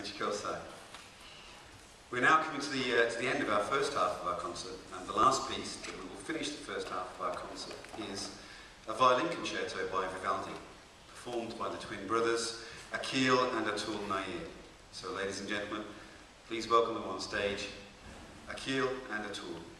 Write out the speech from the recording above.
Michikosa. We're now coming to the end of our first half of our concert, and the last piece that we will finish the first half of our concert is a violin concerto by Vivaldi, performed by the twin brothers Akhil and Atul Nair. So ladies and gentlemen, please welcome them on stage, Akhil and Atul.